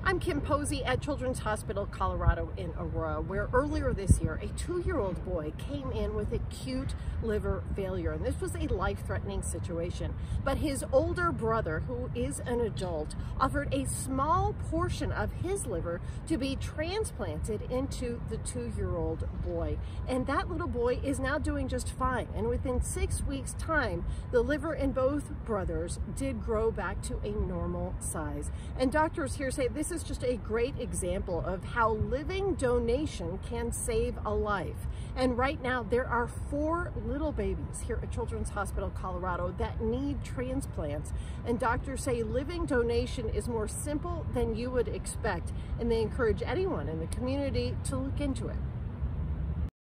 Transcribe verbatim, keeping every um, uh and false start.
I'm Kim Posey at Children's Hospital Colorado in Aurora, where earlier this year a two-year-old boy came in with acute liver failure, and this was a life-threatening situation. But his older brother, who is an adult, offered a small portion of his liver to be transplanted into the two-year-old boy, and that little boy is now doing just fine. And within six weeks' time, the liver in both brothers did grow back to a normal size. And doctors here say this is just a great example of how living donation can save a life. And right now there are four little babies here at Children's Hospital Colorado that need transplants, and doctors say living donation is more simple than you would expect, and they encourage anyone in the community to look into it.